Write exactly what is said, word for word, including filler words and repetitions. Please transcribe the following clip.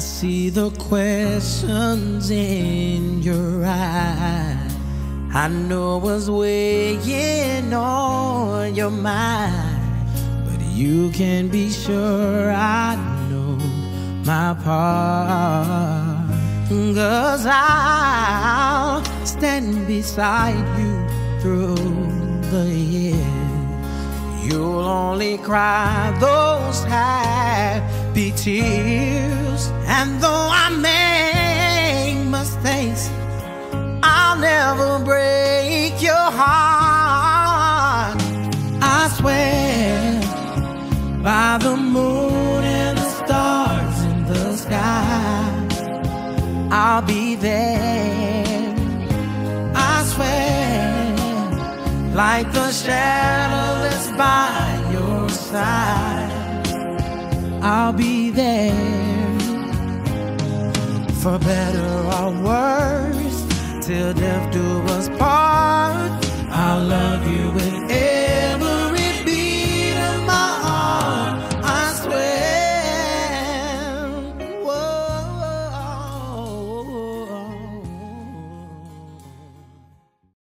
see the questions in your eyes. I know what's weighing on your mind, but you can be sure I know my part. 'Cause I'll stand beside you through the years. You'll only cry those happy tears. And though I make mistakes, I'll never break your heart. I swear by the moon and the stars in the sky, I'll be there. I swear, like the shadow that's by your side, I'll be there. For better or worse, till death do us part, I'll love you with everything.